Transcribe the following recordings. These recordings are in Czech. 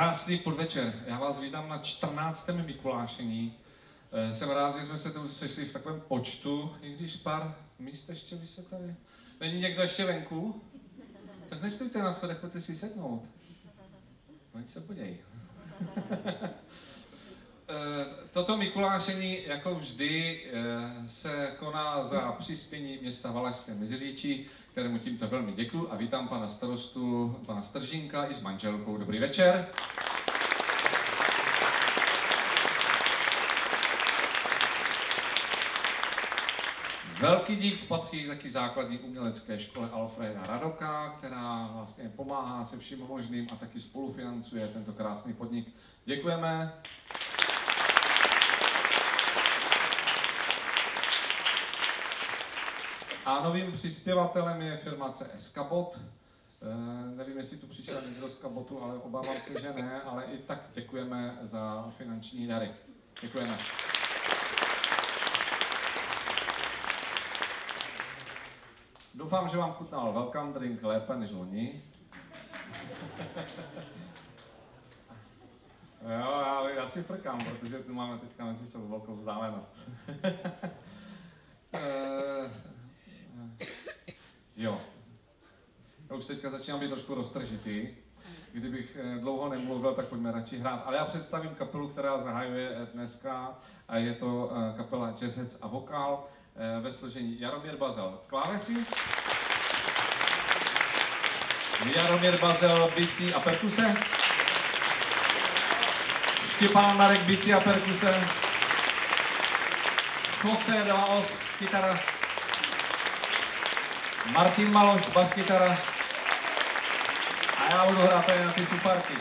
Krásný podvečer. Já vás vítám na 14. Mikulášení. Jsem rád, že jsme se tu sešli v takovém počtu, i když pár míst ještě by se tady... Není někdo ještě venku? Tak nestůjte na schodech, pojďte si sednout. Oni se poděj. Toto Mikulášení, jako vždy, se koná za přispění města Valašské Meziříčí, kterému tímto velmi děkuji a vítám pana starostu, pana Stržínka i s manželkou. Dobrý večer. Velký dík patří taky základní umělecké škole Alfreda Radoka, která vlastně pomáhá se vším možným a taky spolufinancuje tento krásný podnik. Děkujeme. A novým přispěvatelem je firma CS Kabot. Nevím, jestli tu přišel někdo z Kabotu, ale obávám se, že ne, ale i tak děkujeme za finanční dary. Děkujeme. Doufám, že vám chutnal welcome drink lépe než loni. Jo, já si frkám, protože tu máme teďka mezi sebou velkou vzdálenost. Jo. Já už teďka začínám být trošku roztržitý. Kdybych dlouho nemluvil, tak pojďme radši hrát. Ale já představím kapelu, která zahajuje dneska. A je to kapela Jazzec a vokál ve složení Jaromír Bazel klávesy, Jaromír Bazel bicí a perkuse, Štěpán Marek bicí a perkuse, José de la Os kytara, Martin Maloš bas kytara a já budu hrát tady na ty fufarky.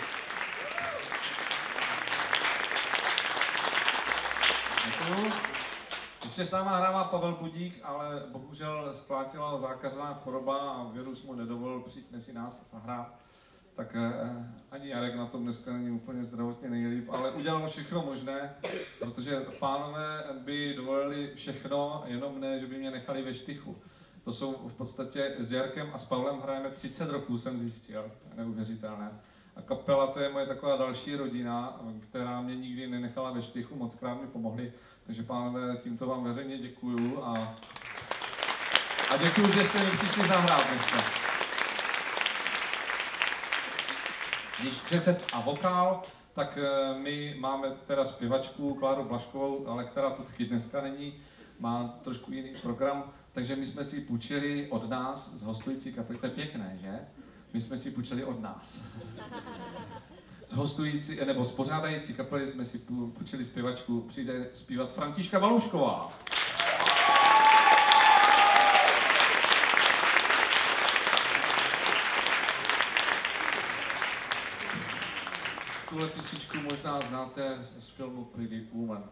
Děkuju. Ještě s náma hrává Pavel Budík, ale bohužel sklátila ho zákařná choroba a virus mu nedovolil přijít mezi nás zahrát. Tak ani Jarek na tom dneska není úplně zdravotně nejlíp, ale udělal všechno možné, protože pánové by dovolili všechno, jenom ne, že by mě nechali ve štychu. To jsou v podstatě s Jarkem a s Pavlem hrajeme 30 roků, jsem zjistil, neuvěřitelné. A kapela to je moje taková další rodina, která mě nikdy nenechala ve štychu, mockrát mi pomohli. Takže pánové, tímto vám veřejně děkuju a děkuju, že jste mi přišli zahrát dneska. Když Jazzec a vokál, tak my máme teda zpěvačku Kláru Blaškovou, ale která tu taky dneska není, má trošku jiný program, takže my jsme si půjčili od nás z hostující kapely, to je pěkné, že? My jsme si půjčili od nás. Z hostující, nebo z pořádající kapely jsme si půjčili zpěvačku, přijde zpívat Františka Valoušková. Tuhle písničku možná znáte z filmu Pretty Woman.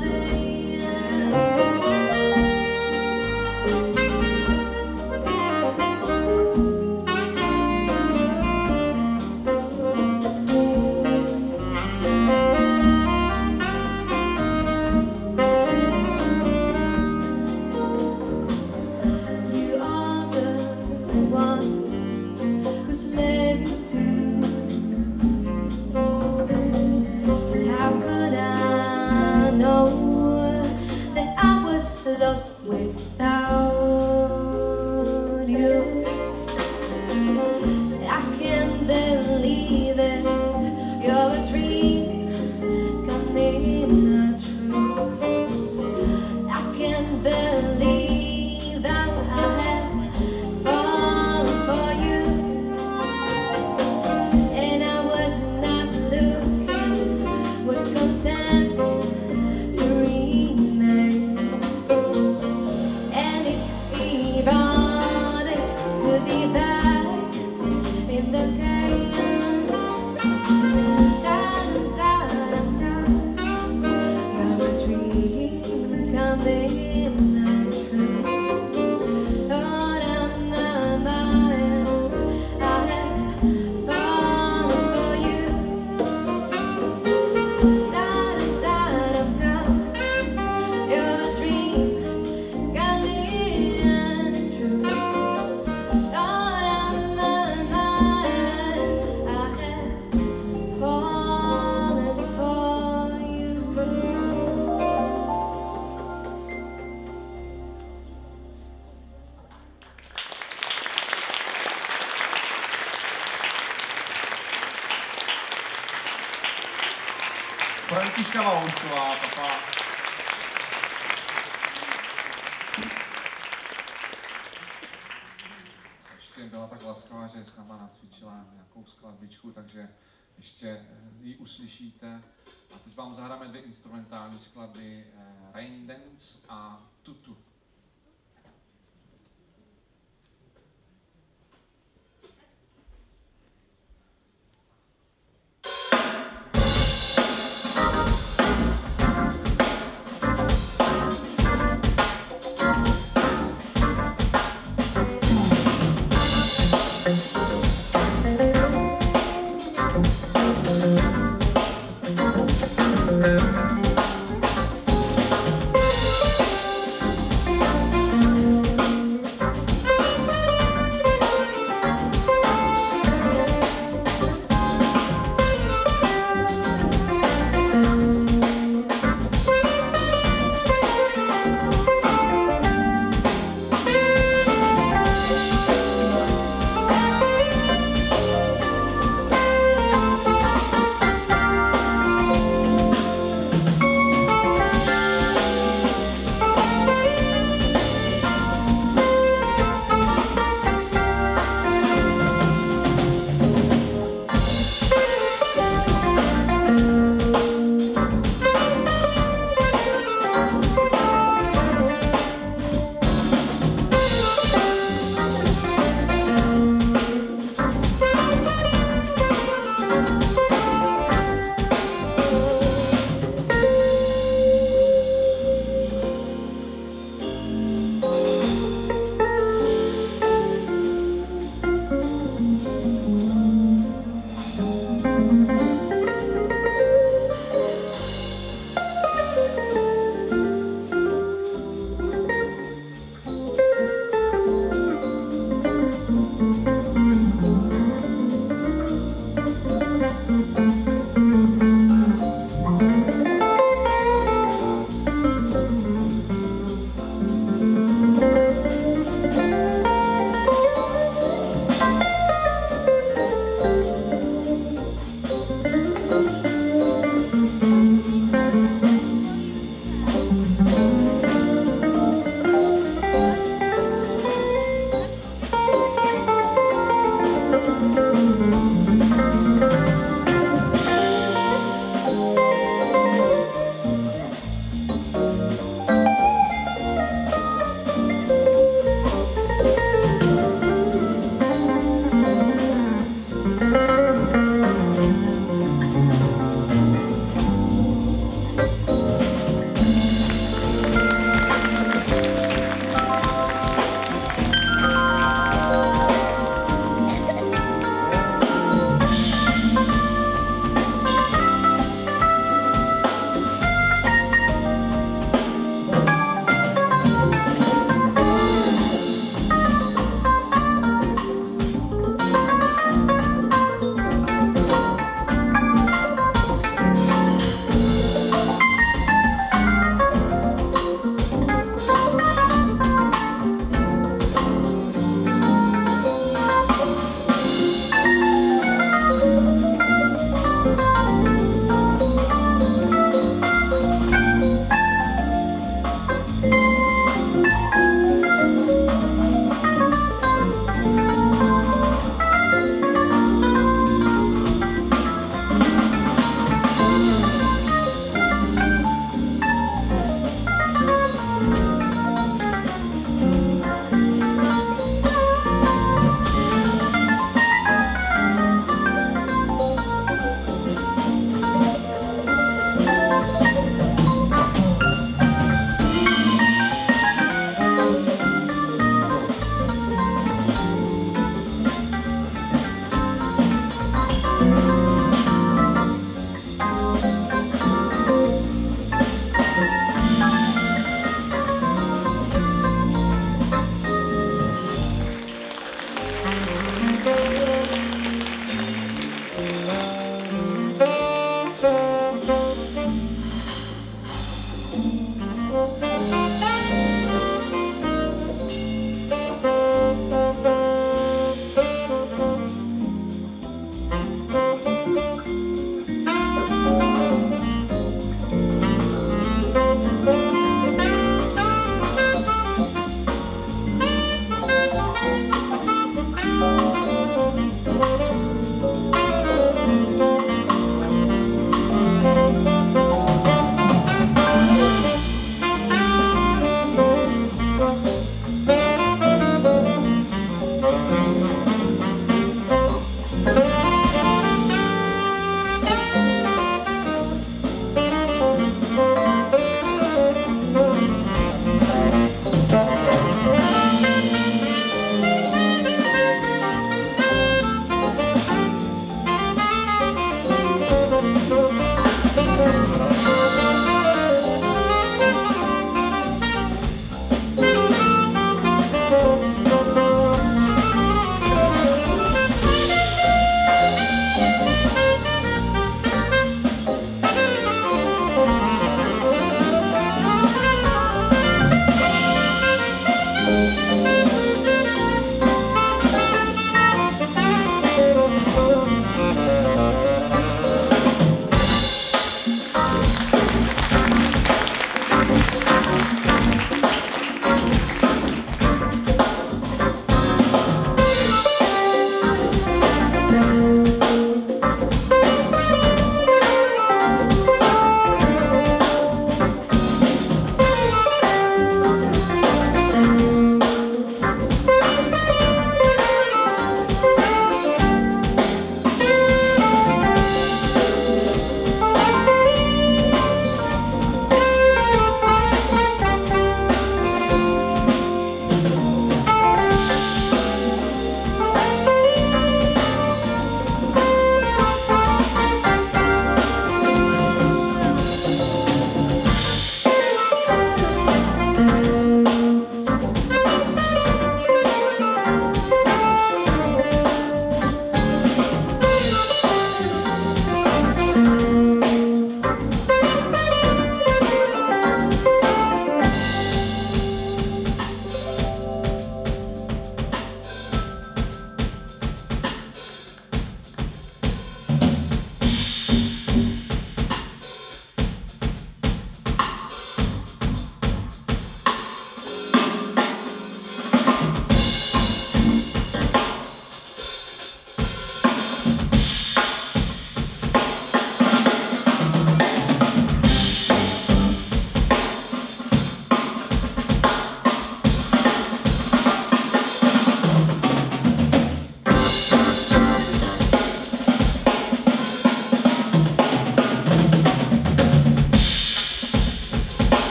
Another olvidar in the game. You're a dream coming untrue. Lord, I'm not mine. I have fallen for you. You're a dream coming untrue. Lord, I'm not mine. I have fallen for you. Františka Vahousková, papa. Ještě byla tak laskavá, že s náma nacvičila nějakou skladbičku, takže ještě ji uslyšíte. A teď vám zahráme 2 instrumentální skladby, Rain Dance a Tutu.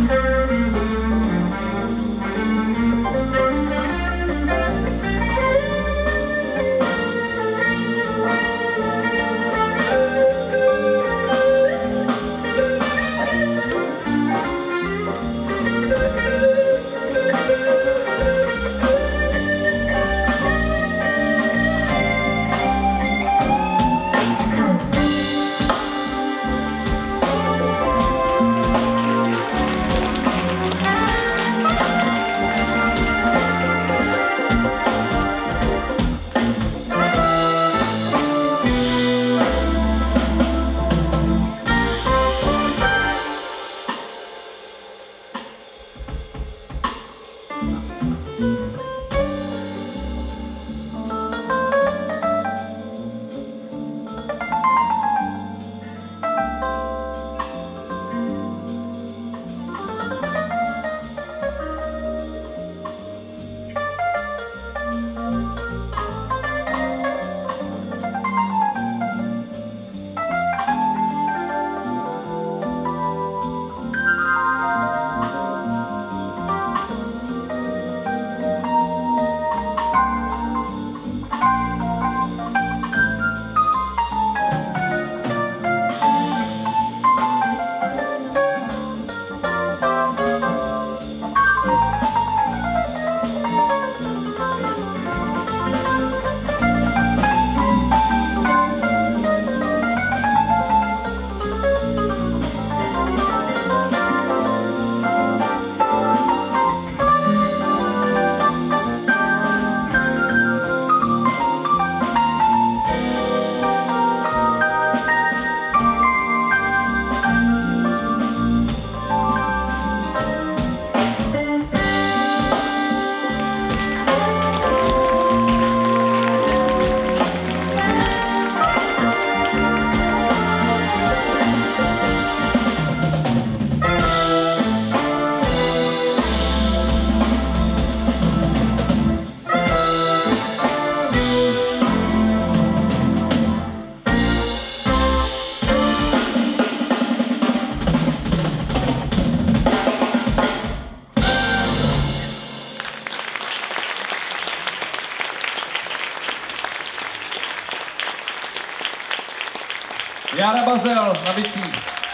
Jára Bazel na bicí.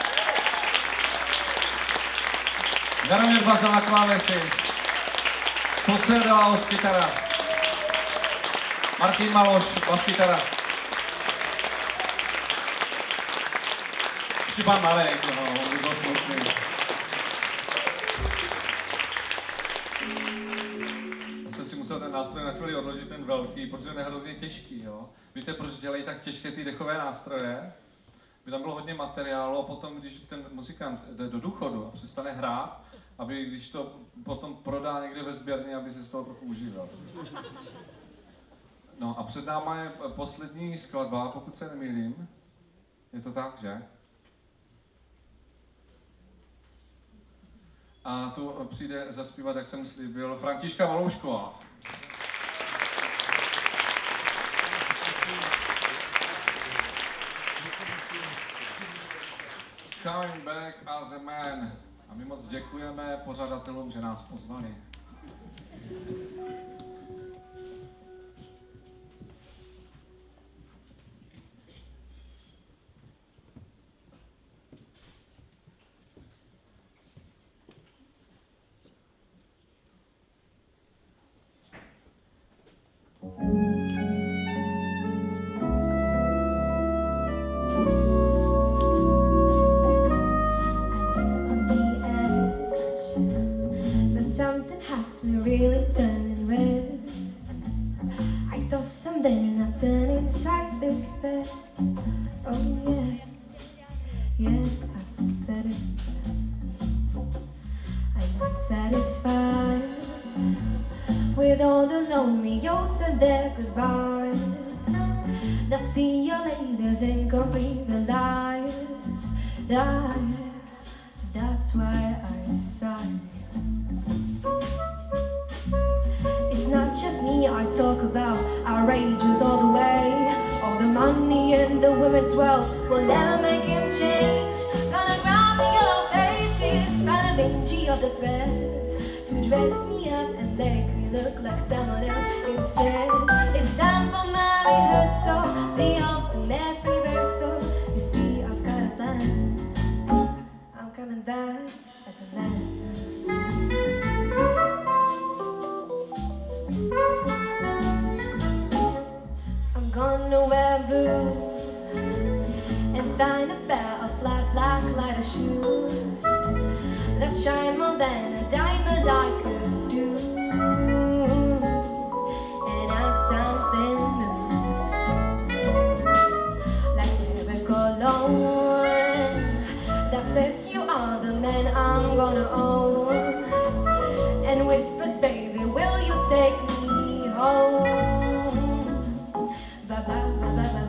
Jaromír Bazel na klávesi. José de Laos kytara. Martin Maloš baskytara. Štěpán Malek, on by byl smutný. Já jsem si musel ten nástroj na chvíli odložit, ten velký, protože je hrozně těžký. Jo? Víte, proč dělají tak těžké ty dechové nástroje? By tam bylo hodně materiálu a potom, když ten muzikant jde do důchodu a přestane hrát, aby když to potom prodá někde ve sběrně, aby se z toho trochu užíval. No a před náma je poslední skladba, pokud se nemýlím. Je to tak, že? A tu přijde zaspívat, jak jsem slíbil, Františka Valoušková. Coming back as a man. A my moc děkujeme pořadatelům, že nás pozvali. Something has me really turning red. I thought someday I'd turn inside this bed. Oh yeah, yeah, I've said it. I'm not satisfied with all the lonely yos and their goodbyes. Not see you laters and complete the lies. That's why I sigh. It's not just me I talk about, outrageous all the way. All the money and the women's wealth will never make him change. Gonna grab the yellow pages, gonna mangy of the threads to dress me up and make me look like someone else instead. It's time for my rehearsal, the ultimate reversal. You see, I've got a plan. I'm coming back as a man. I'm gonna wear blue and find a pair of flat black leather shoes that shine more than a diamond I could do, and add something new, like never cologne that says you are the man I'm gonna own, and whispers, baby, will you take me home? Ba ba ba ba ba.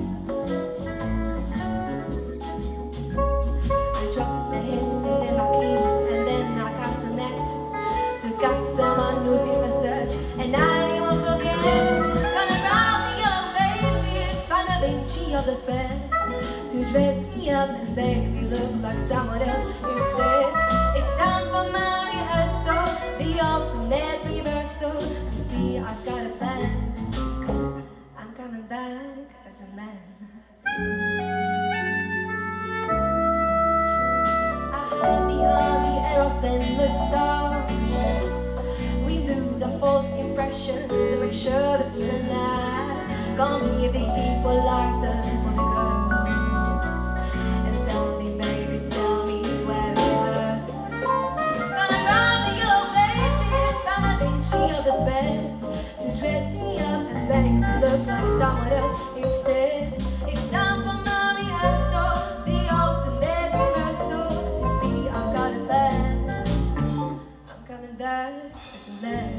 Someone who's in the search, and I won't forget. Gonna grab the yellow pages, find a Vinci of the threads to dress me up and make me look like someone else instead. It's time for my rehearsal, the ultimate reversal. You see, I've got a plan. I'm coming back as a man. I have the air of a moustache. Remove the false impressions to make sure the feeling lasts. Call me the equalizer for the girls, and tell me, baby, tell me where it hurts. Gonna grab the yellow pages, find a Vinci of the beds to dress me up and make me look like someone else instead. It's time for my rehearsal, the ultimate reversal. You see, I've got a plan. I'm coming back as a man.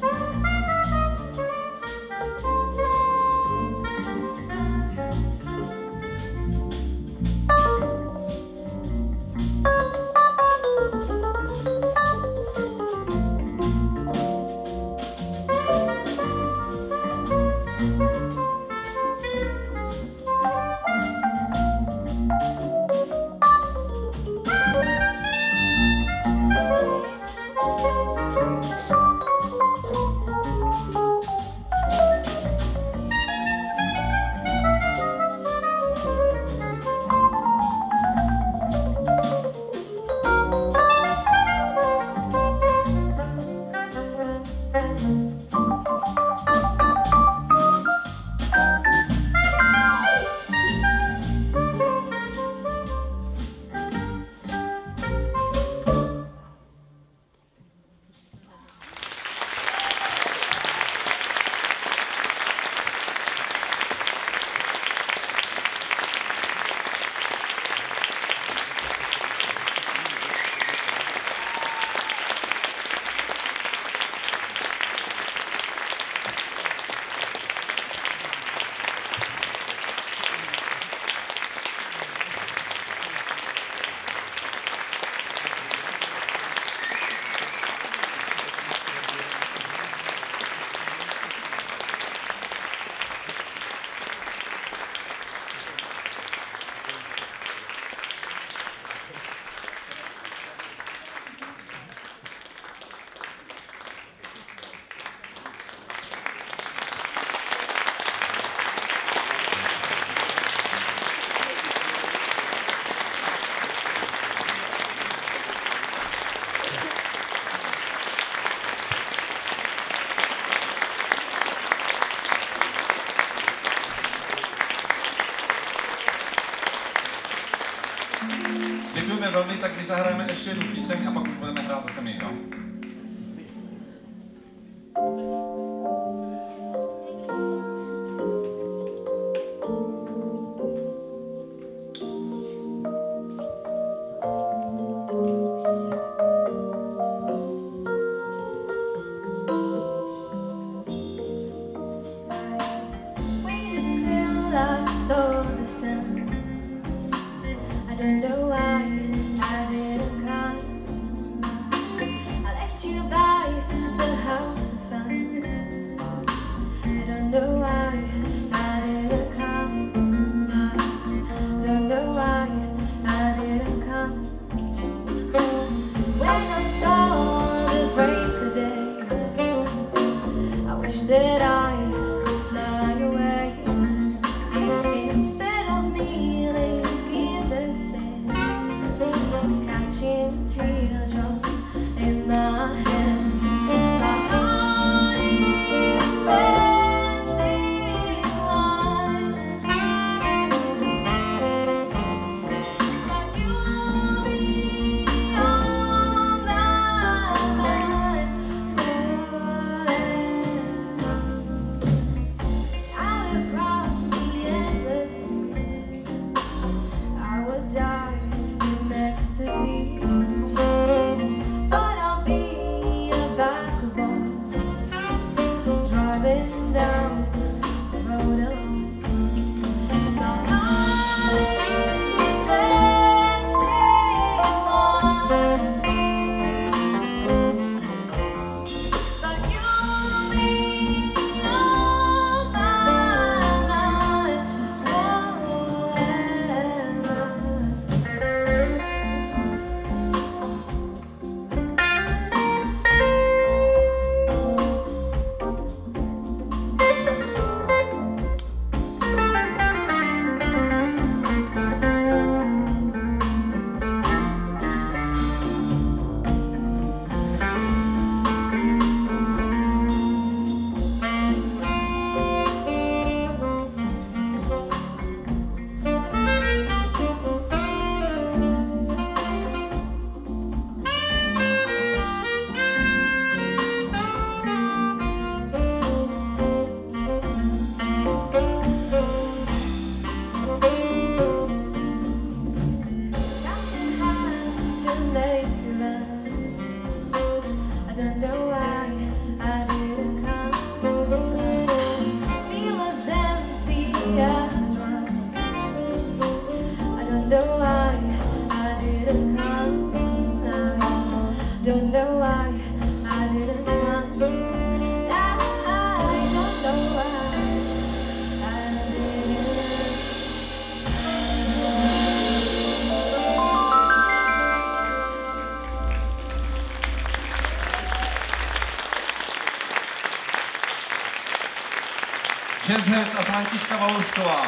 Děkujeme velmi, tak my zahrajeme ještě jednu píseň a pak už budeme hrát zase my, jo? I don't know why I didn't come. I left you by the house of fun. I don't know why I didn't come. Don't know why I didn't come. When I know why I didn't run. I don't know why I didn't. Jazz Hes a Františka Valoušková.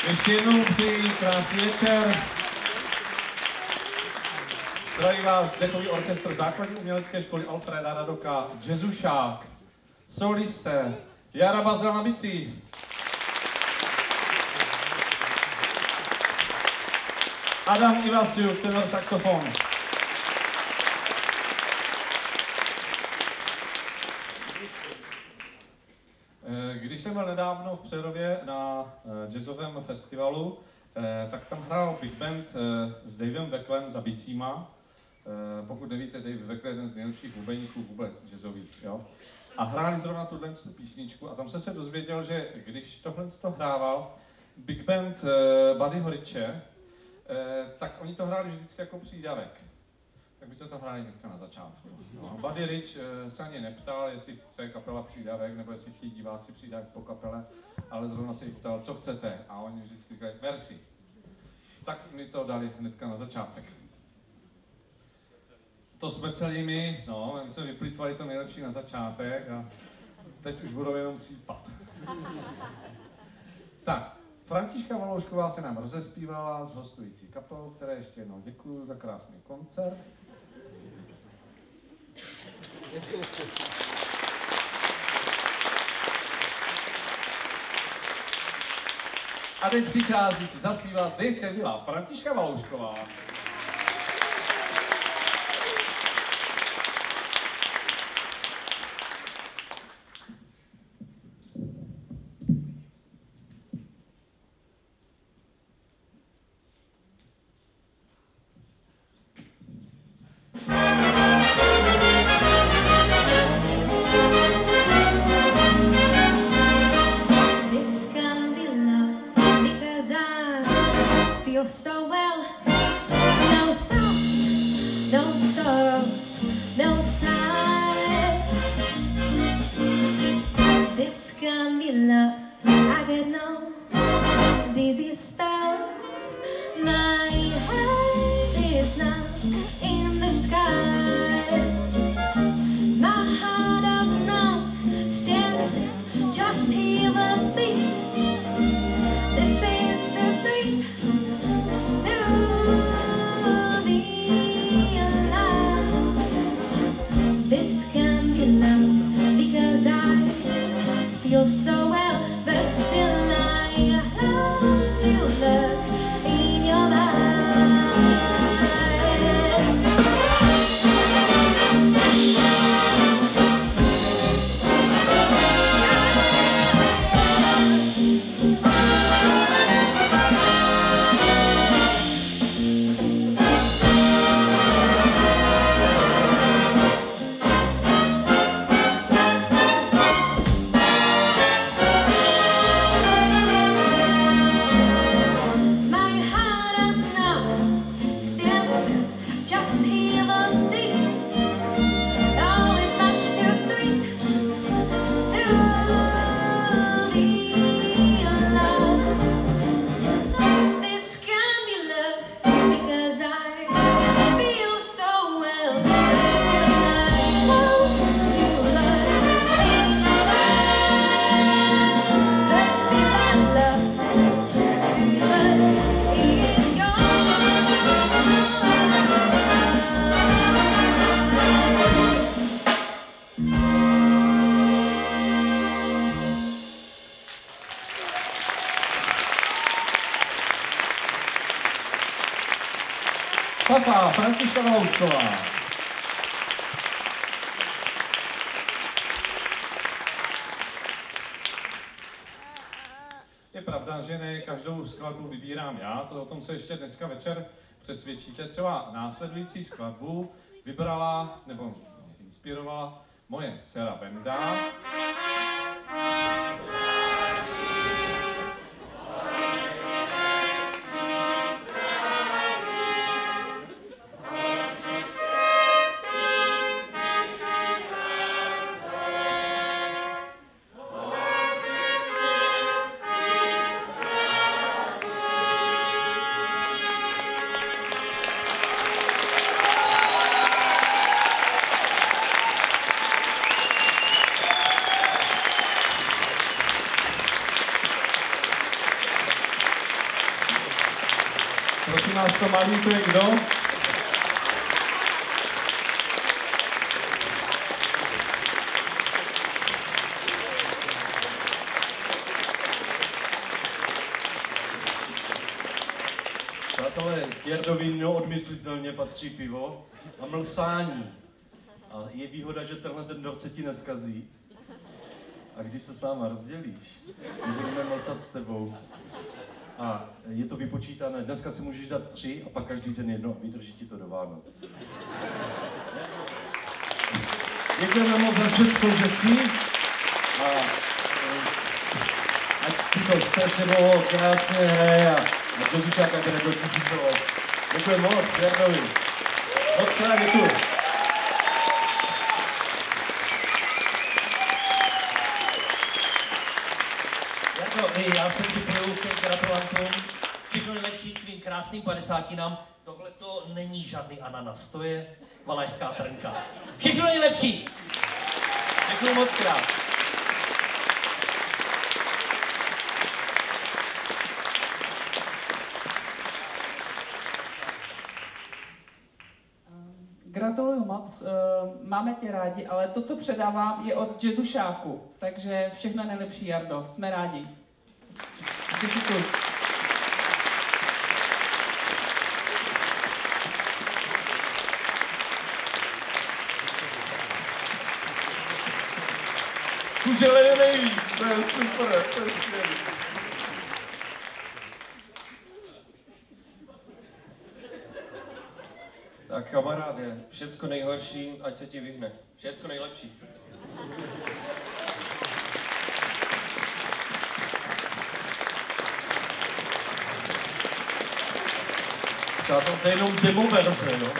Ještě jednou přeji krásný večer. Zdraví vás dechový orchestr základní umělecké školy Alfreda Radoka, jazzušák, solisté, Jara Bazel na bicí. Adam Ivasiuk, tenor saxofon. Když jsem byl nedávno v Přerově na jazzovém festivalu, tak tam hrál big band s Davem Wecklem za bicíma. Pokud nevíte, Dave Weckl je jeden z nejlepších bubeníků vůbec jazzových. Jo? A hráli zrovna tuhle písničku a tam jsem se dozvěděl, že když tohle hrával big band Buddyho Riche, tak oni to hráli vždycky jako přídavek. Tak by se to hráli hnedka na začátku. No, Buddy Rich se ani neptal, jestli chce kapela přídavek, nebo jestli chtějí diváci přídavek po kapele, ale zrovna se jich ptal, co chcete. A oni vždycky říkali, merci. Tak mi to dali hnedka na začátek. To jsme celými, no, my jsme vyplýtvali to nejlepší na začátek a teď už budou jenom sípat. Tak, Františka Valoušková se nám rozespívala s hostující kapelou, které ještě jednou děkuju za krásný koncert. A teď přichází si zaspívat, dneska byla Františka Valoušková. So well, no sobs, no sorrows, no sighs. This can be love. I get no dizzy spells. My head is not in the skies. My heart does not stand still, just hear the beat. This is the sweet. This can be love because I feel so well, but still I love to look in your eyes. Papa, Františka Valoušková. Je pravda, že ne každou skladbu vybírám já, to o tom se ještě dneska večer přesvědčíte. Třeba následující skladbu vybrala, nebo inspirovala moje dcera Venda. Prosím vás, to malý, to je kdo? Přátelé, k Jardovi neodmyslitelně patří pivo a mlsání. A je výhoda, že ten dort se ti neskazí. A když se s náma rozdělíš, my budeme mlsat s tebou. A je to vypočítané, dneska si můžeš dát 3 a pak každý den jedno a vydrží ti to do Vánoc. Děkujeme moc za všecko, že jsi. A ať ti to strašně dlouho krásně hraje a do Zušáka jde do 1000 let. Děkuji moc, Jardovi. Moc krát děkuji. Já se připojuju ke gratulantům. Všechno nejlepší k tvým krásným 50. Tohle to není žádný ananas, to je valašská trnka. Všechno nejlepší! Děkuji moc krát. Gratuluju moc, máme tě rádi, ale to, co předávám, je od Jazzušáku, takže všechno nejlepší, Jardo, jsme rádi. Že jsi tu. Kužele nejvíc, to je super, to je skvělý. Tak kamaráde, všecko nejhorší, ať se ti vyhne. Všecko nejlepší. Přátel, to je jenom demo verze, no.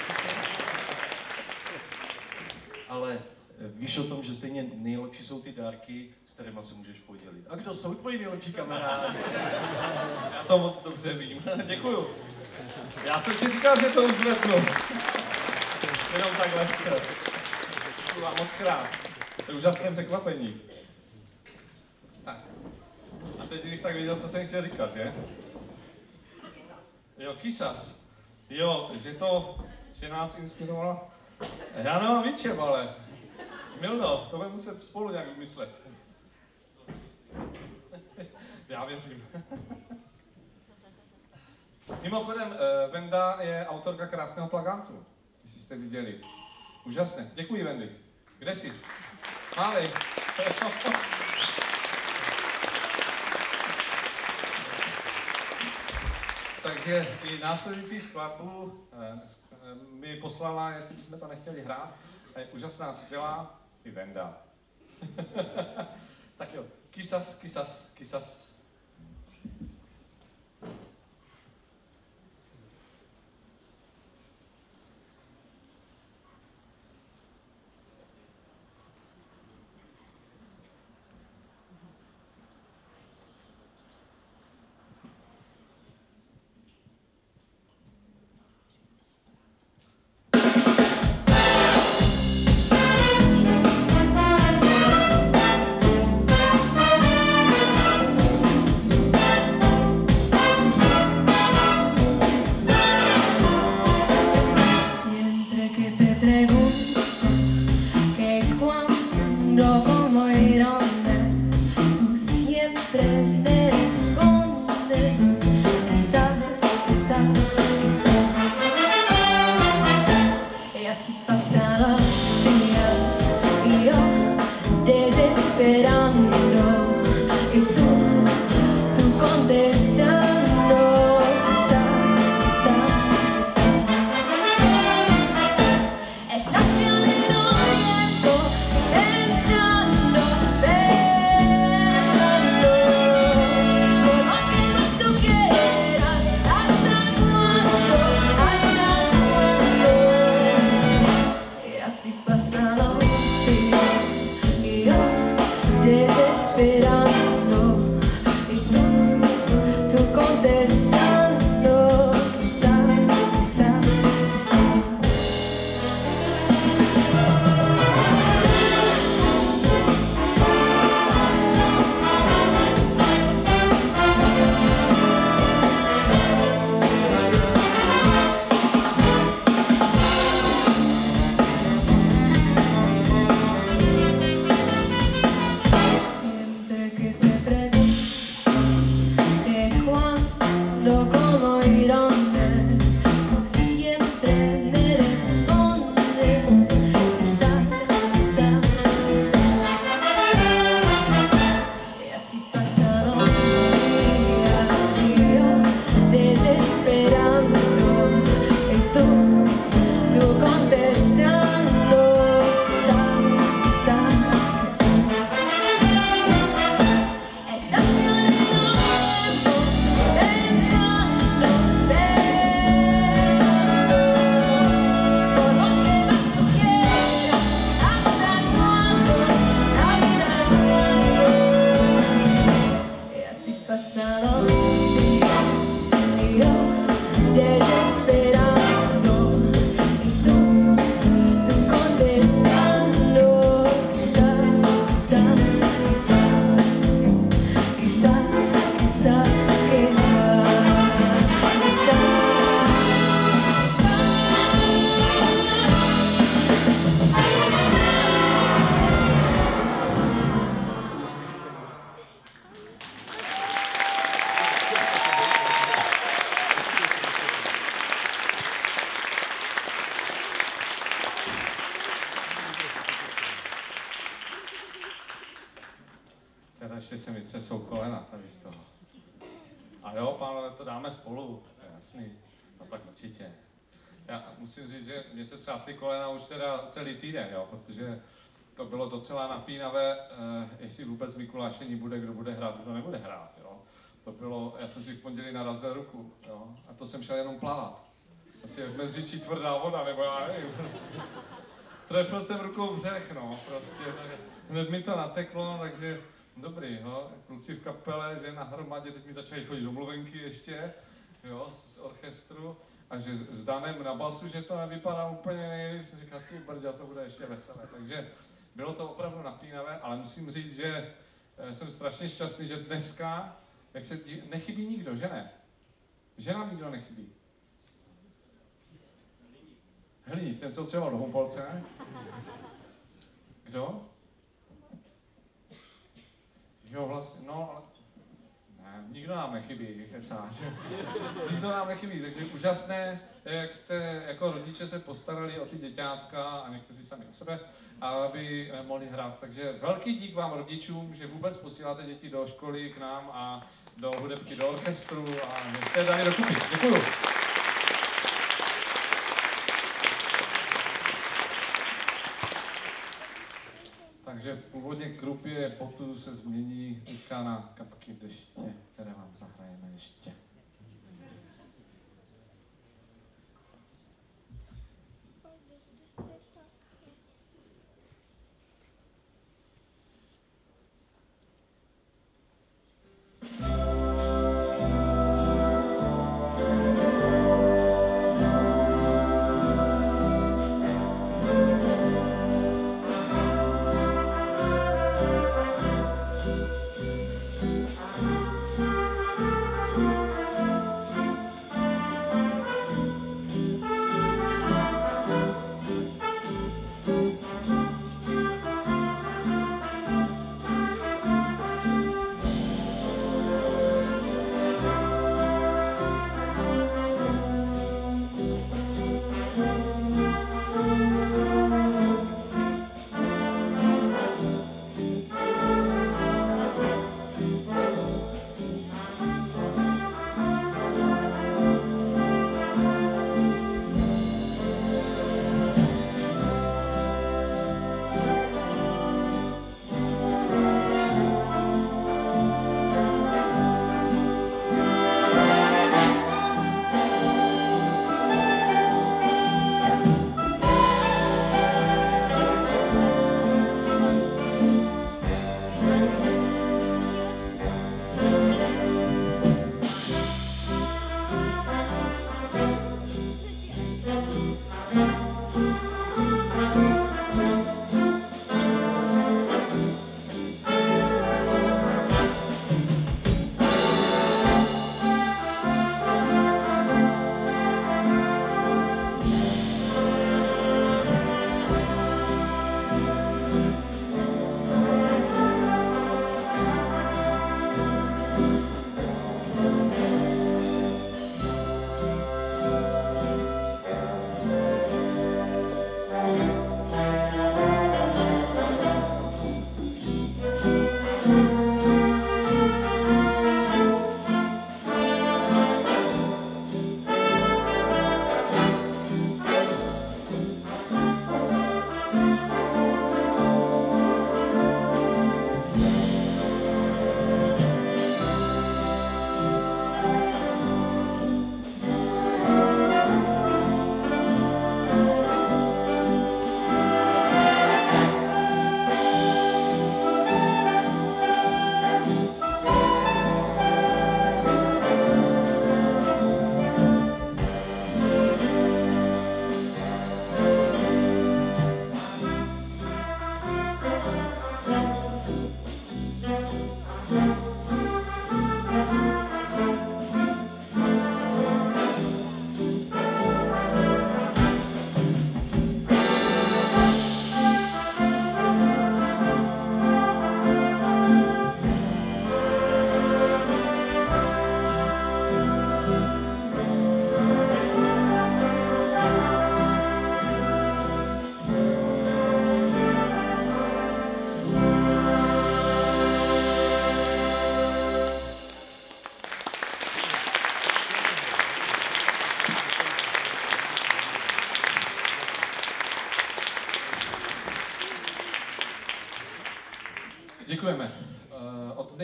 Ale víš o tom, že stejně nejlepší jsou ty dárky, s kterýma se můžeš podělit. A kdo jsou tvoji nejlepší kamarádi? Já to moc dobře vím. Děkuju. Já jsem si říkal, že to uzvednu. Jenom tak lehce. Děkuju vám moc krát. To je úžasné překvapení. Tak. A teď bych tak věděl, co jsem chtěl říkat, že? Jo, Kisas. Jo, že nás inspirovala. Já nemám ničem, ale Mildo, to budeme muset spolu nějak vymyslet. Já věřím. Mimochodem, Venda je autorka krásného plakátu, jestli jste viděli. Úžasné. Děkuji, Vendy. Kde jsi? Málej. Takže i následující skladbu mi poslala, jestli bychom to nechtěli hrát. A je úžasná, skvělá i Venda. Tak jo, Kisas, Kisas, Kisas. pasado estos días y yo desesperando y tú contestando. Teda ještě se mi třesou kolena tady z toho. A jo, pánové, to dáme spolu, jasný, no tak určitě. Já musím říct, že mě se třásly kolena už teda celý týden, jo, protože to bylo docela napínavé, jestli vůbec Mikulášení bude, kdo bude hrát, kdo nebude hrát, jo. To bylo, já jsem si v pondělí narazil ruku, jo, a to jsem šel jenom plavat. Asi je v Mezičí tvrdá voda, nebo já nevím, prostě. Trefil jsem rukou břeh, no, prostě, tak hned mi to nateklo, takže dobrý, jo, kluci v kapele, že na hromadě, teď mi začali chodit domluvenky ještě, jo, z orchestru, a že s Danem na basu, že to nevypadá úplně nejlíp, jsem říkal, ty brďa, to bude ještě veselé, takže bylo to opravdu napínavé, ale musím říct, že jsem strašně šťastný, že dneska, jak se nechybí nikdo, že ne? Že nám nikdo nechybí. Hliník, ten se odstřeboval do Humpolce, ne? Kdo? Jo, vlastně, no, ale... Ne, nikdo nám nechybí, kecáš. Nikdo nám nechybí, takže úžasné, jak jste jako rodiče se postarali o ty děťátka a někteří sami o sebe, aby mohli hrát. Takže velký dík vám rodičům, že vůbec posíláte děti do školy k nám a do hudebky, do orchestru a jste dali dokupy. Děkuju. Takže původně krupě potu se změní teďka na kapky deště, které vám zahrajeme ještě.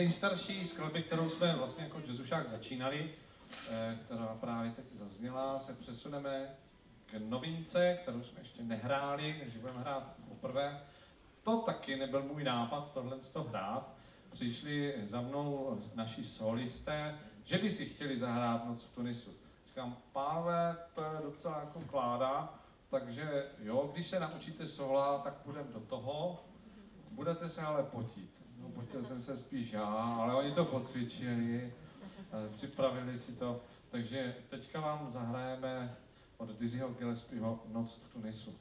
nejstarší skladby, kterou jsme vlastně jako jazzušák začínali, která právě teď zazněla, se přesuneme k novince, kterou jsme ještě nehráli, takže budeme hrát poprvé. To taky nebyl můj nápad tohle hrát. Přišli za mnou naši solisté, že by si chtěli zahrát Noc v Tunisu. Říkám, pánové, to je docela jako kláda, takže jo, když se naučíte sola, tak půjdeme do toho. Budete se ale potit. No, potil jsem se spíš já, ale oni to pocvičili, připravili si to. Takže teďka vám zahrajeme od Dizzyho Gillespieho Noc v Tunisu.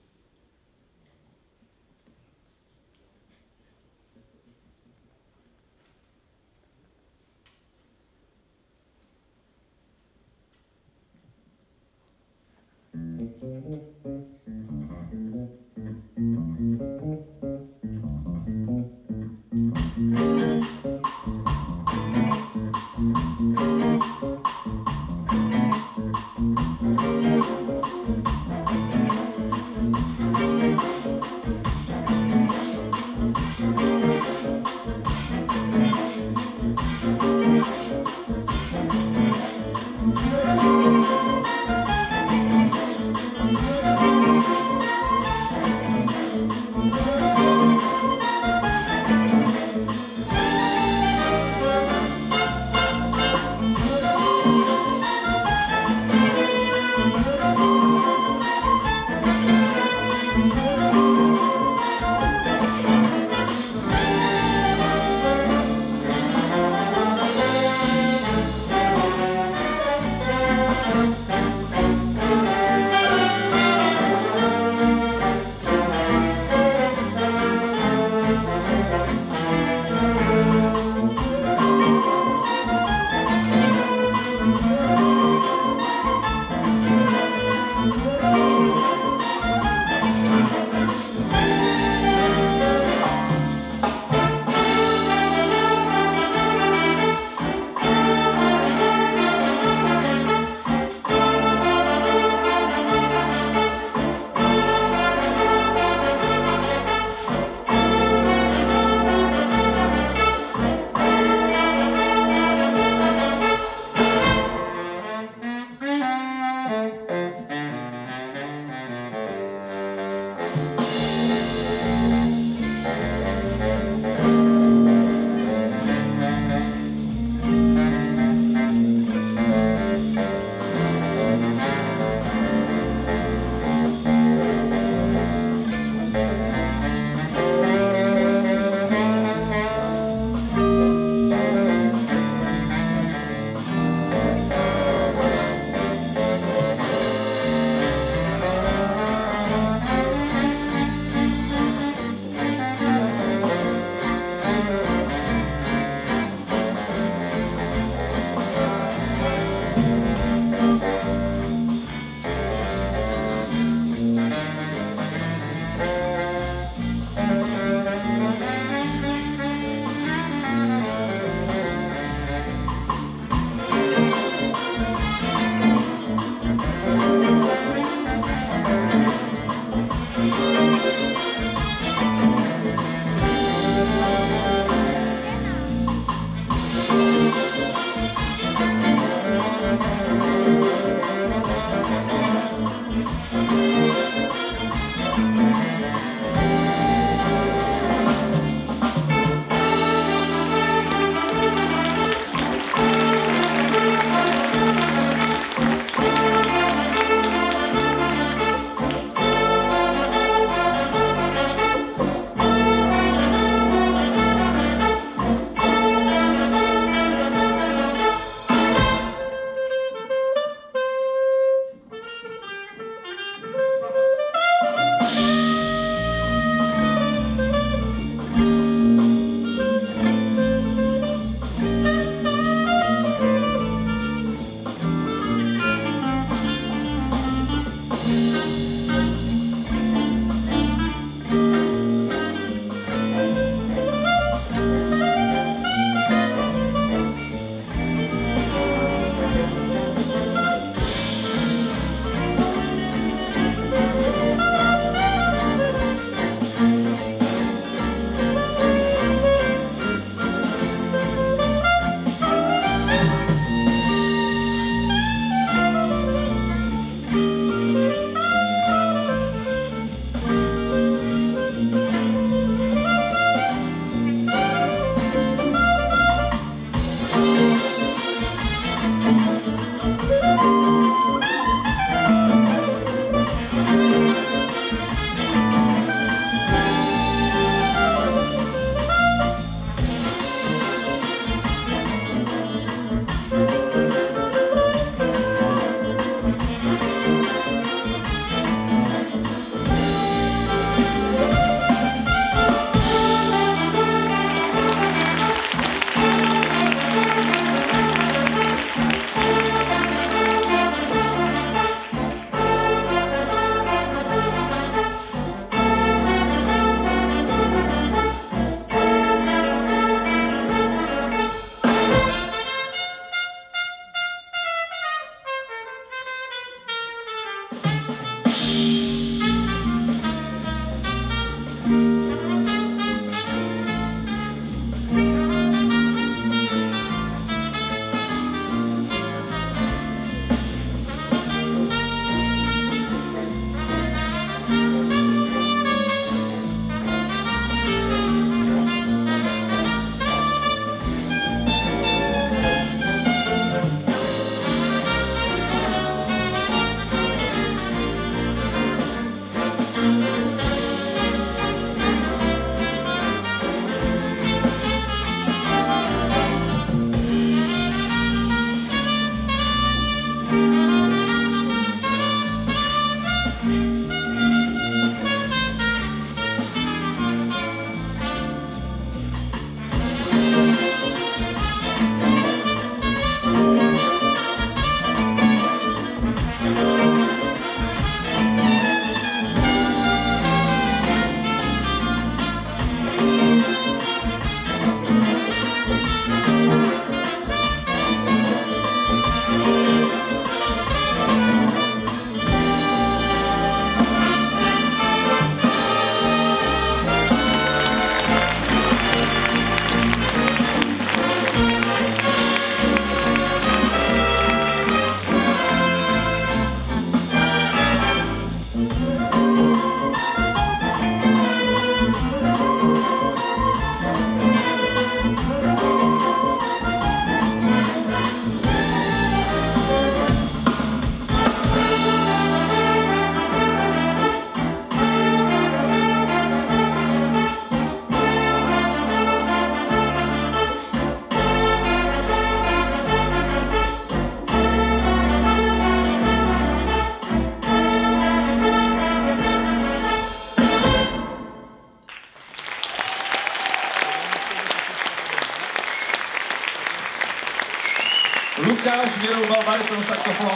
Lukáš Věrouval, bariton, saxofon.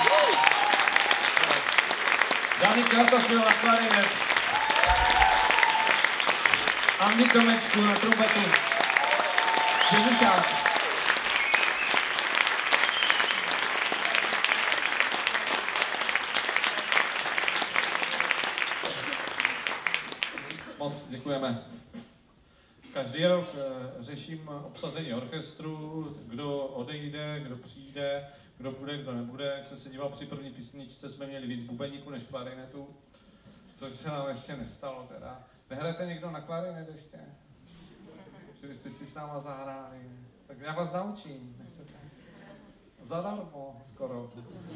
Dani Kratochvil na klarinet. Andy Tomečku na trumpetu. Jezušák. Moc děkujeme. Každý rok řeším obsazení orchestru, kdo odejde, kdo přijde, kdo bude, kdo nebude. Jak jsem se díval při první písničce, jsme měli víc bubeníků než klarinetu, což se nám ještě nestalo teda. Nehrajete někdo na klarinet ještě? Že byste si s náma zahráli. Tak já vás naučím, nechcete? Zadarmo skoro.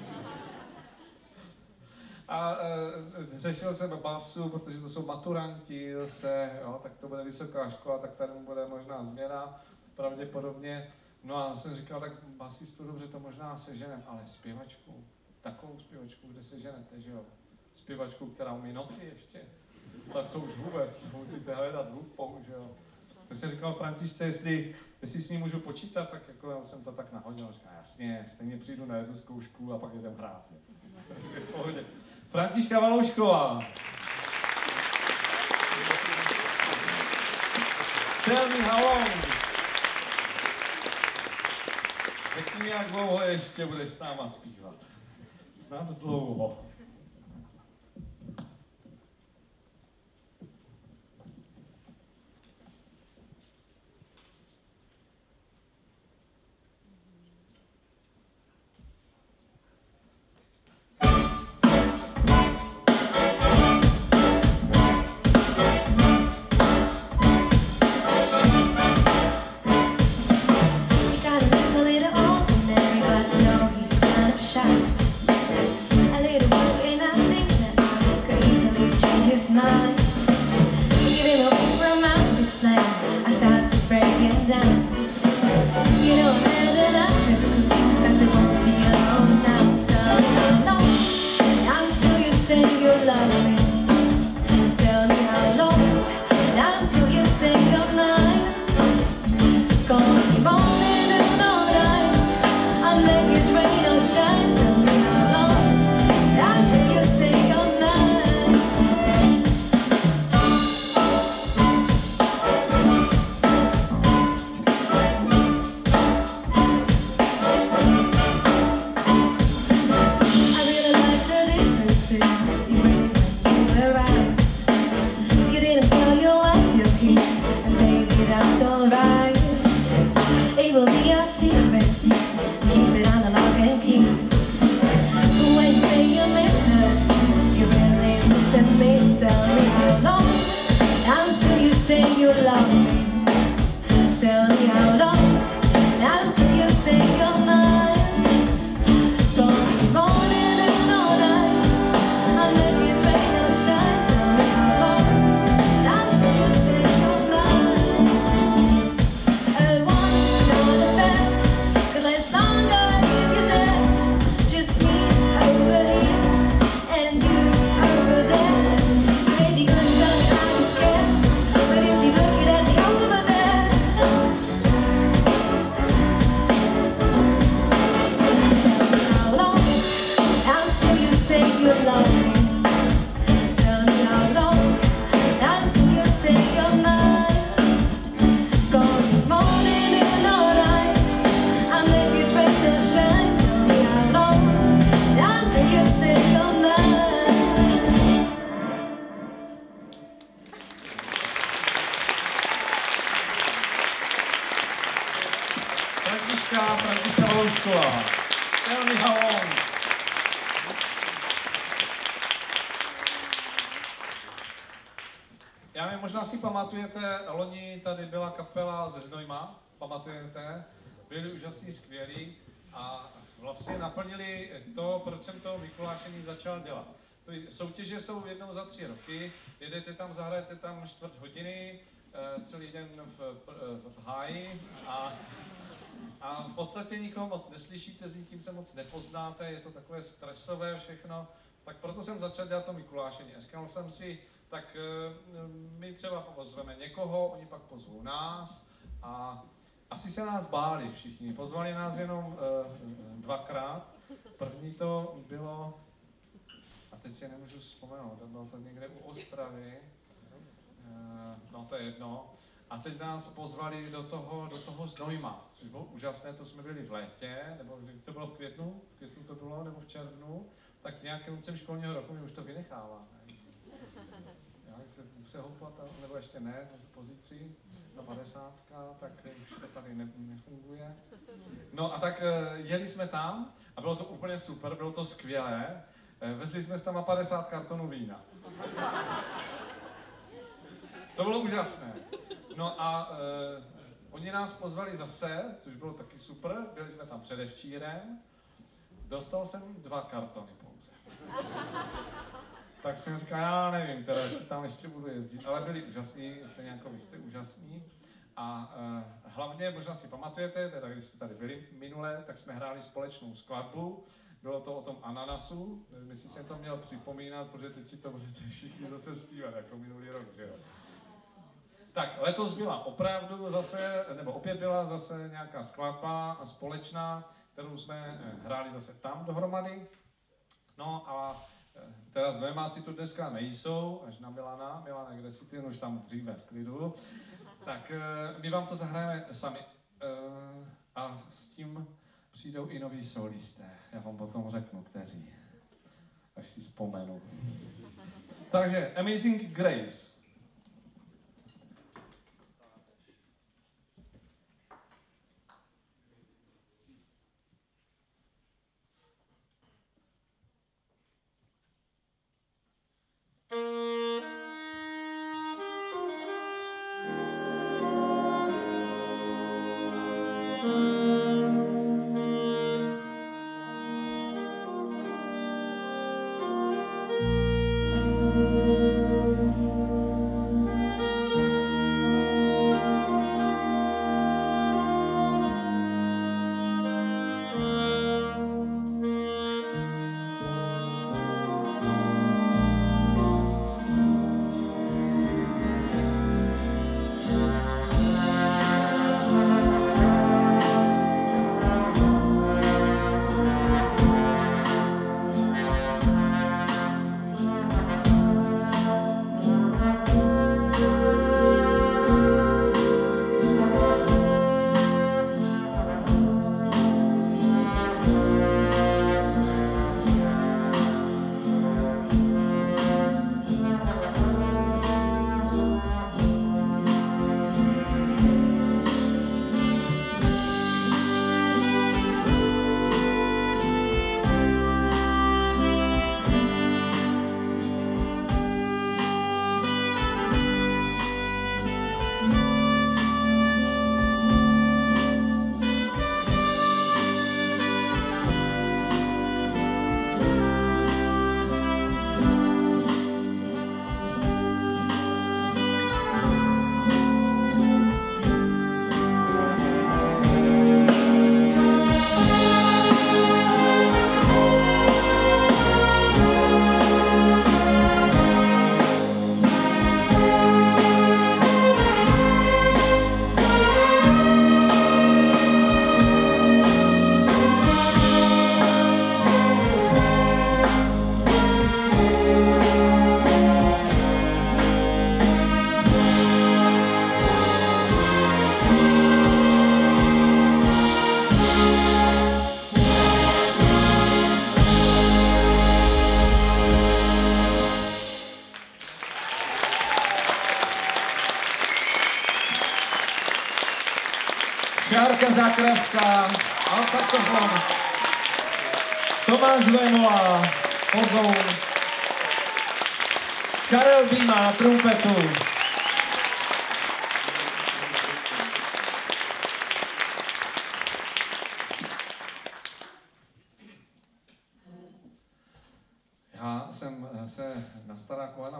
A řešil jsem basu, protože to jsou maturanti zase, jo, tak to bude vysoká škola, tak tady bude možná změna, pravděpodobně. No a jsem říkal, tak basistu dobře, to možná seženem, ale zpěvačku, takovou zpěvačku, kde seženete, že jo? Zpěvačku, která umí noty ještě, tak to už vůbec, musíte hledat s lupou, že jo? Tak jsem říkal Františce, jestli s ní můžu počítat, tak jako já jsem to tak nahodil, říkal, jasně, stejně přijdu na jednu zkoušku a pak jdem hrát. Takže v pohodě. Františka Valoušková. Tell me how long. Řekni mi, jak dlouho ještě budeš s náma zpívat. Snad dlouho. Františka Valoušková. Tell me how long. Já vím, možná si pamatujete, loni tady byla kapela ze Znojma, pamatujete? Byli úžasní, skvělí a vlastně naplnili to, proč jsem to Mikulášení začal dělat. Soutěže jsou jednou za 3 roky, jedete tam, zahrajete tam 4 hodiny, celý den v háji a v podstatě nikoho moc neslyšíte, s nikým se moc nepoznáte, je to takové stresové všechno, tak proto jsem začal dělat to Mikulášení. A říkal jsem si, tak my třeba pozveme někoho, oni pak pozvou nás a asi se nás báli všichni. Pozvali nás jenom dvakrát. První to bylo, a teď si nemůžu vzpomenout, bylo to někde u Ostravy, no to je jedno. A teď nás pozvali do toho Znojma, což bylo úžasné, to jsme byli v létě, nebo to bylo v květnu to bylo, nebo v červnu, tak nějakým koncem školního roku mi už to vynechává. Jak se přehoupat, nebo ještě ne, pozítří, ta 50, tak už to tady nefunguje. No a tak jeli jsme tam a bylo to úplně super, bylo to skvělé. Vezli jsme tam 50 kartonů vína. To bylo úžasné. No a oni nás pozvali zase, což bylo taky super, byli jsme tam předevčírem. Dostal jsem 2 kartony pouze. Tak jsem říkal, já nevím, teda, jestli tam ještě budu jezdit, ale byli úžasní, stejně jako vy jste úžasní. A hlavně, možná si pamatujete, teda když jste tady byli minule, tak jsme hráli společnou skladbu. Bylo to o tom ananasu, nevím, jestli jsem to měl připomínat, protože teď si to budete všichni zase zpívat, jako minulý rok, že jo. Tak letos byla opravdu zase, nebo opět byla zase nějaká skladba společná, kterou jsme hráli zase tam dohromady. No a teda Znojmáci tu dneska nejsou, až na Milana, kde si ty už tam dříve v klidu. Tak my vám to zahrajeme sami a s tím přijdou i noví solisté. Já vám potom řeknu, kteří, až si vzpomenu. Takže Amazing Grace. Šárka Zákravská, altsaxofon, Tomáš Vémola, pozoun, Karel Býma, trumpetu. Já jsem se na stará kolena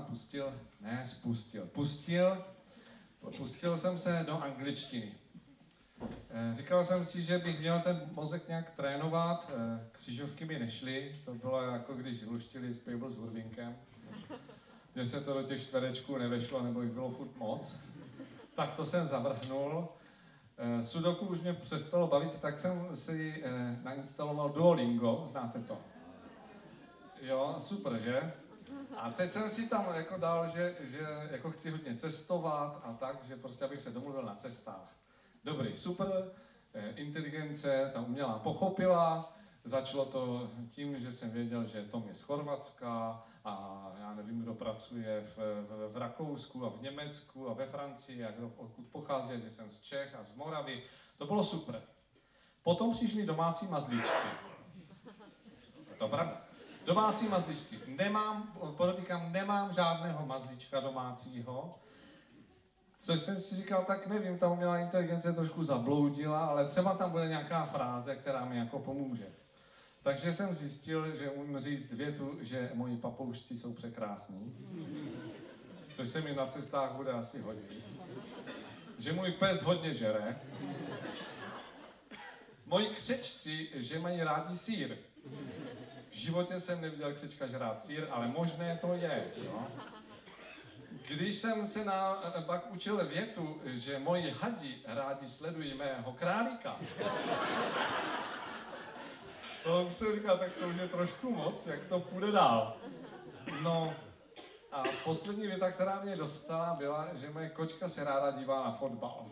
pustil jsem se do angličtiny. Říkal jsem si, že bych měl ten mozek nějak trénovat, křížovky mi nešly, to bylo jako když luštili Spable s Hurvinkem, že se to do těch čtverečků nevešlo, nebo jich bylo furt moc. Tak to jsem zavrhnul. Sudoku už mě přestalo bavit, tak jsem si nainstaloval Duolingo, znáte to? Jo, super, že? A teď jsem si tam jako dal, že jako chci hodně cestovat a tak, že prostě abych se domluvil na cestách. Dobrý, super, inteligence ta umělá pochopila, začalo to tím, že jsem věděl, že Tom je z Chorvatska a já nevím, kdo pracuje v Rakousku a v Německu a ve Francii a kdo odkud pochází, že jsem z Čech a z Moravy. To bylo super. Potom přišli domácí mazlíčci. Je to pravda. Domácí mazlíčci. Podotýkám, nemám žádného mazlíčka domácího, což jsem si říkal, tak nevím, ta umělá inteligence trošku zabloudila, ale třeba tam bude nějaká fráze, která mi jako pomůže. Takže jsem zjistil, že umím říct větu, že moji papoušci jsou překrásní, což se mi na cestách bude asi hodit. Že můj pes hodně žere. Moji křečci, že mají rádi sýr. V životě jsem neviděl křečka žrát sýr, ale možné to je. Jo? Když jsem se pak učil větu, že moji hadi rádi sledují mého králíka, to už jsem říkal, tak to už je trošku moc, jak to půjde dál. No a poslední věta, která mě dostala, byla, že moje kočka se ráda dívá na fotbal.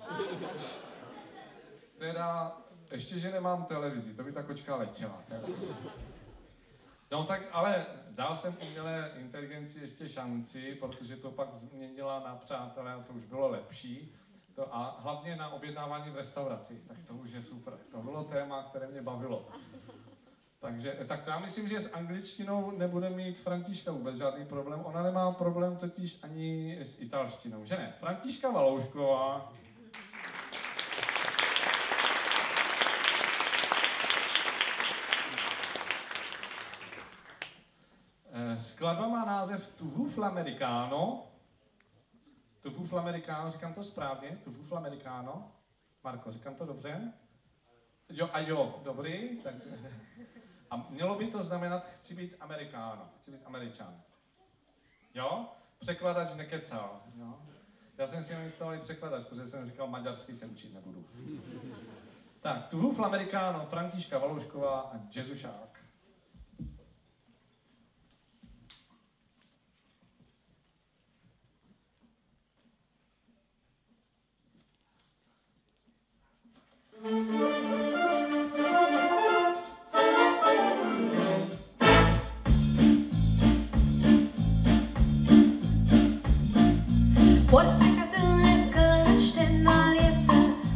Teda, ještě, že nemám televizi, to by ta kočka letěla. Teda. No tak, ale dal jsem umělé inteligenci ještě šanci, protože to pak změnila na přátelé a to už bylo lepší. A hlavně na objednávání v restauraci, tak to už je super. To bylo téma, které mě bavilo. Takže tak já myslím, že s angličtinou nebude mít Františka vůbec žádný problém. Ona nemá problém totiž ani s italštinou, že ne? Františka Valoušková. Skladba má název Tu Flamericano. Tu Flamericano, říkám to správně? Tu Flamericano. Marko, říkám to dobře? Jo a jo, dobrý. Tak. A mělo by to znamenat chci být Amerikáno, chci být Američan. Jo? Překladač nekecal. Jo? Já jsem si nainstaloval překladač, protože jsem říkal, maďarsky se učit nebudu. Tak, Tu Flamericano, Františka Valoušková a Jezušák. Porta a casone con la stella lieta,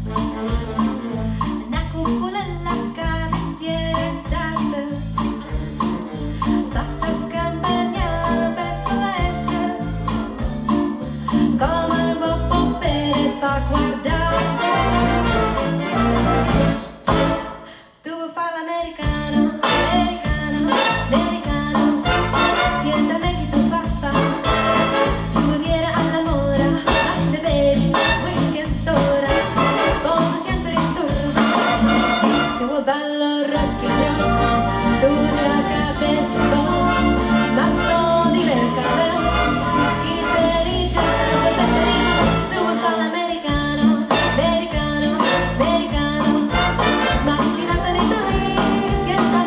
una cupola la carezziera alzata, passa scampagnata pezzolezza, come un po' per fa guardare. Tu fa l'americano, americano, americano, siéntame que tu fa. Bello rock and roll, tu già capisci ma sono divertita, chi te ricorda cosa carino, tu vuoi fare l'americano, americano, americano, ma si nata in Italia, si è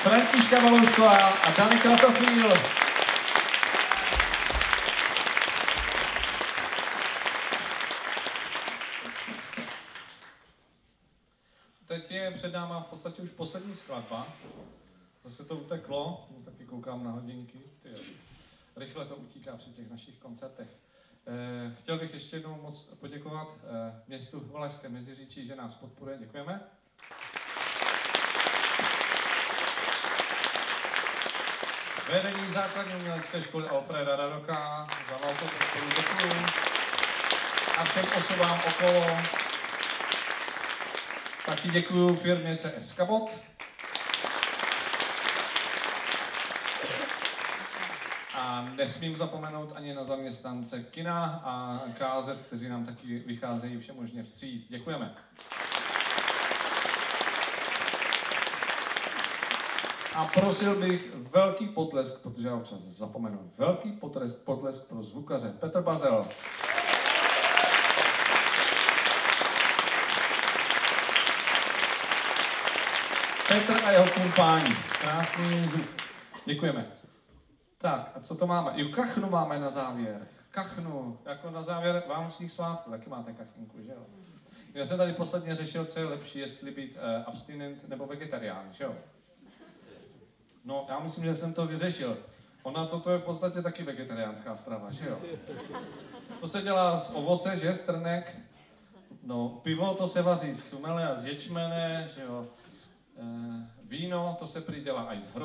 Františka Valoušková a Dany Kratochvíl. Teď je před náma v podstatě už poslední skladba. Zase to uteklo, taky koukám na hodinky. Rychle to utíká při těch našich koncertech. Chtěl bych ještě jednou moc poděkovat městu Valašské Meziříčí, že nás podporuje. Děkujeme. Vedení základní umělecké školy Alfreda Radoka za velkou podporu děkuju. A všem osobám okolo. Taky děkuju firmě CS Cabot. A nesmím zapomenout ani na zaměstnance kina a KZ, kteří nám taky vycházejí všemožně vstříc. Děkujeme. A prosil bych velký potlesk, protože já občas zapomenu, velký potlesk pro zvukaře Petr Bazel. Petr a jeho kumpáni. Krásný zvuk. Děkujeme. Tak, a co to máme? Jo, kachnu máme na závěr. Kachnu, jako na závěr vánočních svátků. Taky máte kachinku, že jo? Já jsem tady posledně řešil, co je lepší, jestli být abstinent nebo vegetarián, že jo? No, já myslím, že jsem to vyřešil. Toto je v podstatě taky vegetariánská strava, že jo? To se dělá z ovoce, že? Z trnek. No, pivo to se vaří z chmele a z ječmene, že jo? Víno, to se prý dělá aj z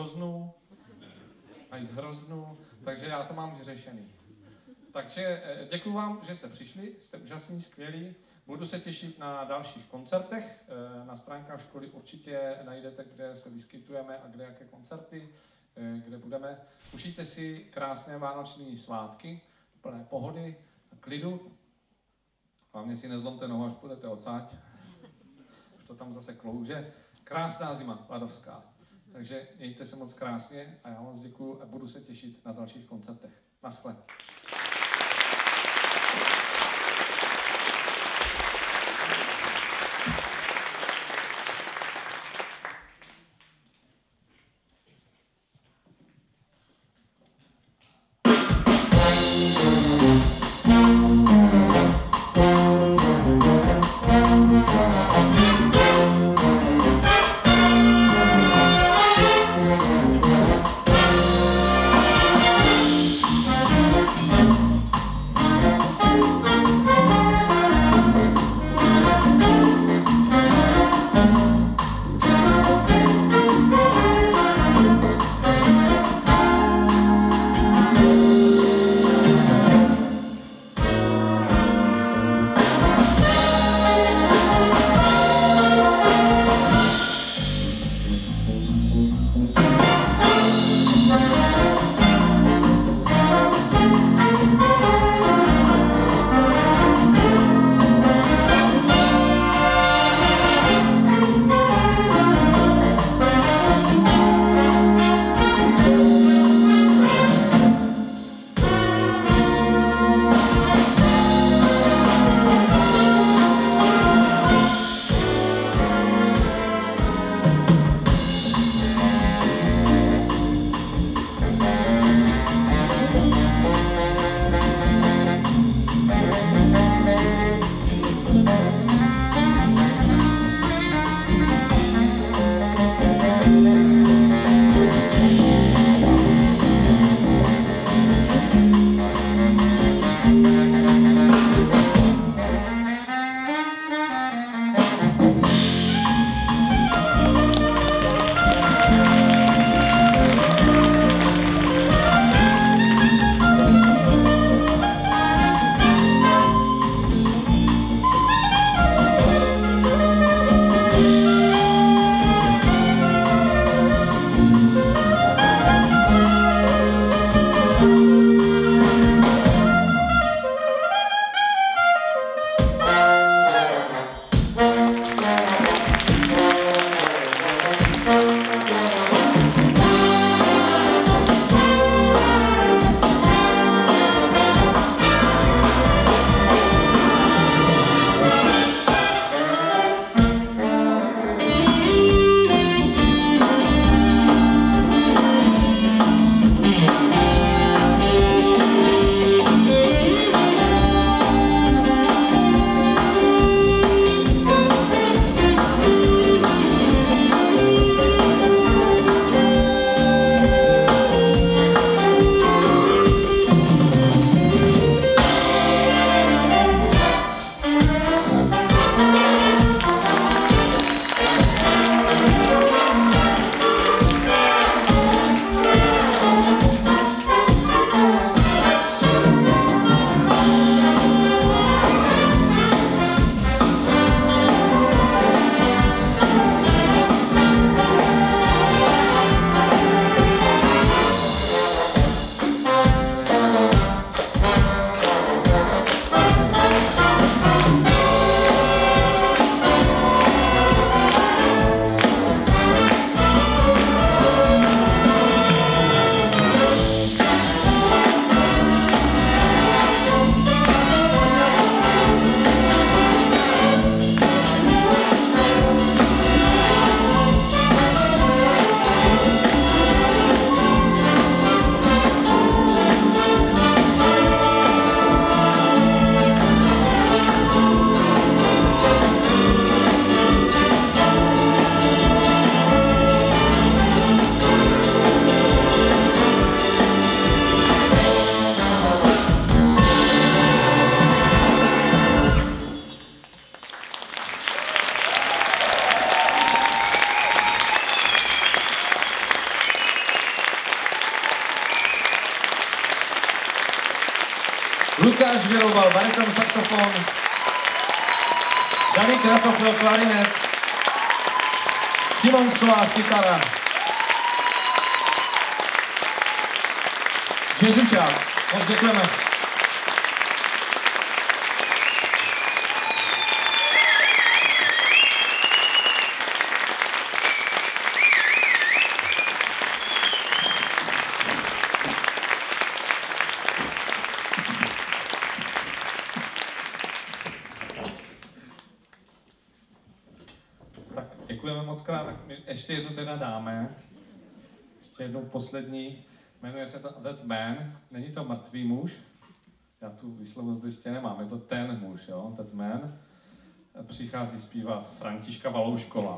hroznů, takže já to mám vyřešený. Takže děkuji vám, že jste přišli, jste úžasní, skvělí. Budu se těšit na dalších koncertech. Na stránkách školy určitě najdete, kde se vyskytujeme a kde jaké koncerty, kde budeme. Užijte si krásné vánoční svátky, plné pohody a klidu. Hlavně si nezlomte nohu, až půjdete odsáď. Už to tam zase klouže. Krásná zima, ladovská. Takže mějte se moc krásně a já moc děkuju a budu se těšit na dalších koncertech. Naschle. Lukáš Věroval, bariton, saxofon, David Kratochvil, klarinet, Šimon Stolář, kytara, Jezušák, moc děkujeme. Tak děkujeme moc krát, tak my ještě jednu teda dáme. Ještě jednou poslední. Jmenuje se to That Man, není to mrtvý muž, já tu výslovost ještě nemám, je to ten muž, jo, That Man. Přichází zpívat Františka Valoušková.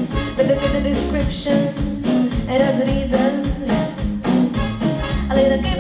And as a reason, a little